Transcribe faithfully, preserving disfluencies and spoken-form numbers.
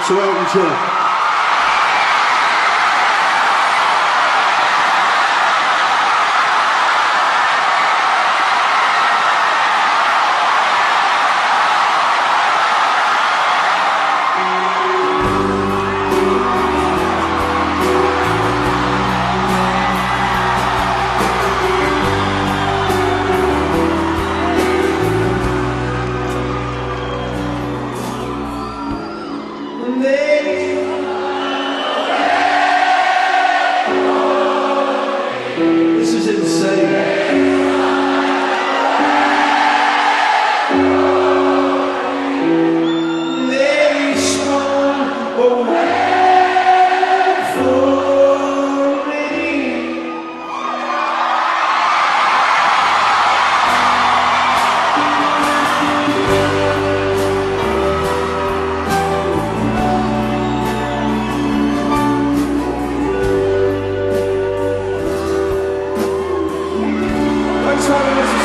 to Elton John. This is insane. They swung away for me. Thanks for having us.